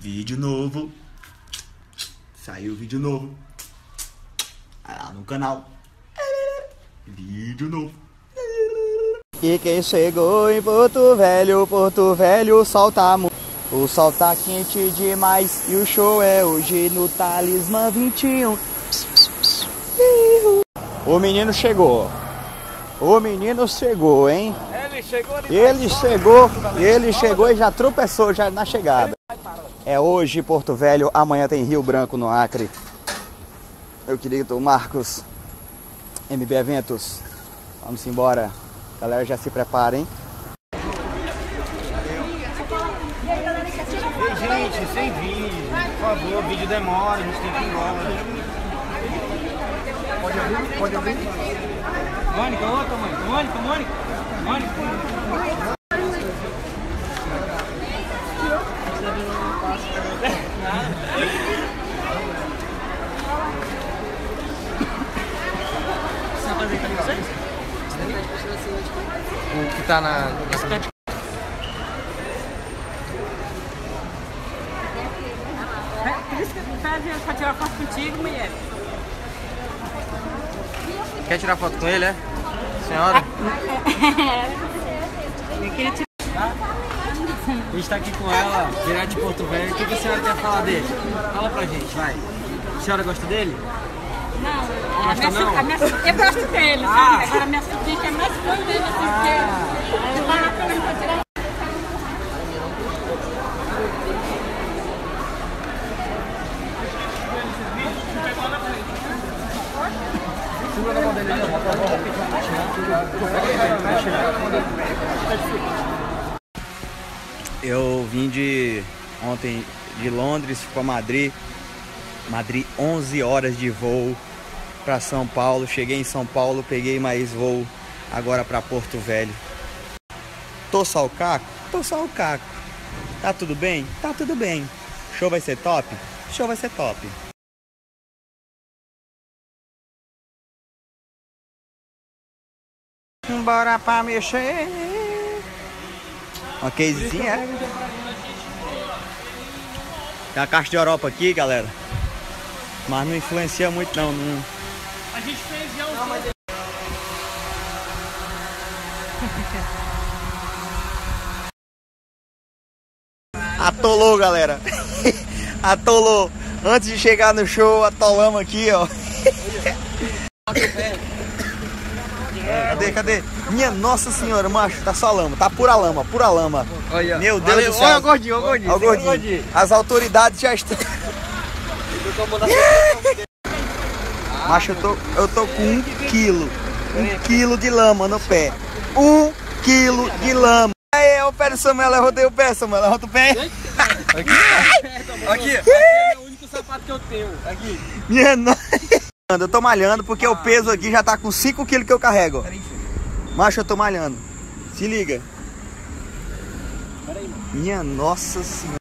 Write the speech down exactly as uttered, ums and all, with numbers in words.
Vídeo novo. Saiu vídeo novo. Vai lá no canal. Vídeo novo. E quem chegou em Porto Velho, Porto Velho, o sol tá muito. O sol tá quente demais e o show é hoje no Talismã vinte e um. O menino chegou. O menino chegou, hein? Ele chegou, Ele chegou, ele chegou e já tropeçou já na chegada. É hoje Porto Velho, amanhã tem Rio Branco no Acre. Meu querido Marcos, M B Eventos, vamos embora. Galera, já se prepara, hein? Ei, gente, sem vídeo, por favor, o vídeo demora, a gente tem que ir embora. Pode abrir? Pode abrir? Mônica, outra, Mônica, Mônica, Mônica, Mônica. O que tá na... Por isso que eu pedi pra tirar foto contigo, mulher. Quer tirar foto com ele, é? Senhora? Eu queria tirar. A gente tá aqui com ela, direto de Porto Velho. O que, que a senhora quer falar dele? Fala pra gente, vai. A senhora gosta dele? Não, a Gosta minha, não? a minha, eu gosto dele, Ah. sabe? Agora a minha sobrinha que é mais fã dele, assim, porque eu tava falando pra tirar. Eu vim de ontem de Londres para Madrid. Madrid, onze horas de voo para São Paulo. Cheguei em São Paulo, peguei mais voo agora para Porto Velho. Tô só o caco? Tô só o caco. Tá tudo bem? Tá tudo bem. Show vai ser top? Show vai ser top. Bora pra mexer. Uma casezinha. Tem uma caixa de Europa aqui, galera. Mas não influencia muito não. não... A gente fez já um... Atolou, galera. Atolou. Antes de chegar no show, atolamos aqui, ó. Cadê, cadê? Minha nossa senhora, macho, tá só lama, tá pura lama, pura lama. Olha, meu Deus valeu. do céu. Olha o gordinho, olha o gordinho. Olha o gordinho. As autoridades já estão... Macho, eu tô, eu tô com um quilo. Um quilo de lama no pé. Um quilo de lama. Aí, o pé do Samuel, eu rodei o pé, Samuel, levanta o pé. Aqui, aqui, aqui é o único sapato que eu tenho. Aqui. Minha nossa. Eu tô malhando porque o peso aqui já tá com cinco quilos que eu carrego. Macho, eu tô malhando. Se liga. Minha nossa senhora.